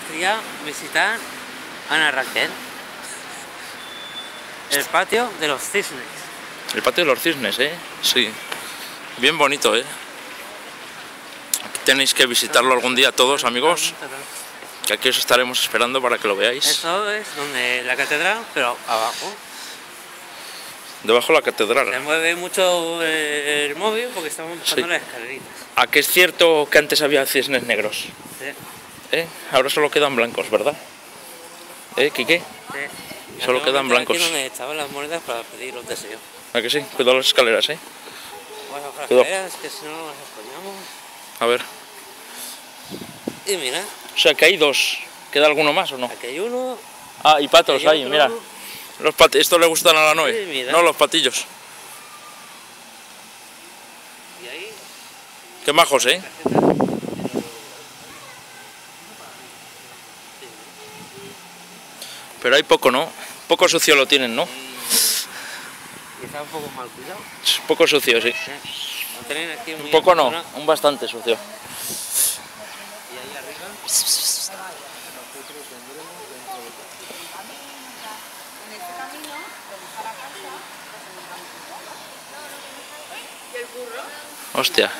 gustaría visitar Ana Raquel. El patio de los cisnes. El patio de los cisnes, ¿eh? Sí. Bien bonito, ¿eh? Aquí tenéis que visitarlo algún día todos, amigos. Que aquí os estaremos esperando para que lo veáis. Eso es donde la catedral, pero abajo. Debajo de la catedral. Se mueve mucho el móvil porque estamos bajando Sí. las escaleritas. ¿A que es cierto que antes había cisnes negros? Sí. Ahora solo quedan blancos, ¿verdad? Quique? Sí. Solo quedan blancos. Aquí donde estaban las monedas para pedir los deseos. ¿A que sí? Cuidado las escaleras, ¿eh? Bueno, las Cuidado. escaleras, que si no nos exponemos. A ver. Y mira, O sea que hay dos. ¿Queda alguno más o no? aquí hay uno. Ah, y patos aquí hay ahí, otro. mira. Esto le gustan a la Noé. Sí, mira. No, los patillos. Y ahí. Qué majos, ¿eh? Pero hay poco, ¿no? Poco sucio lo tienen, ¿no? Y está un poco mal cuidado. Es poco sucio, sí. Lo tienen aquí muy Un poco no, abandonado. un bastante sucio. Y ahí arriba. Hostia.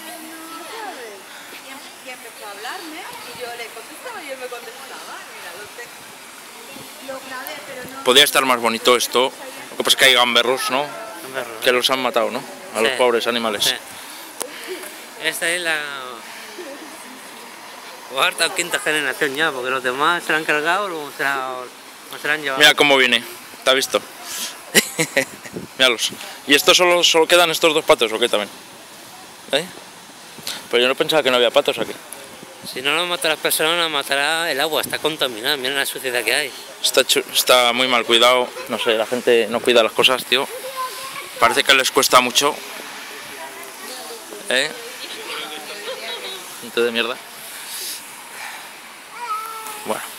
Y empezó a hablarme y yo le contestaba y él me contestaba. Mira, lo grabé, pero no. Podría estar más bonito esto. Lo que pasa es que hay gamberros, ¿no? Gamberros. Que los han matado, ¿no? A los Sí. pobres animales. Sí. Esta es la cuarta o quinta generación ya, porque los demás se la han cargado o se la han llevado. Mira cómo viene. ¿Te has visto? Míralos. ¿Y estos solo quedan estos dos patos o qué también? Pero yo no pensaba que no había patos aquí. Si no lo mata las personas, lo matará el agua, está contaminada, mira la suciedad que hay. Está muy mal cuidado. No sé, la gente no cuida las cosas, tío. Parece que les cuesta mucho. Gente de mierda. Bueno.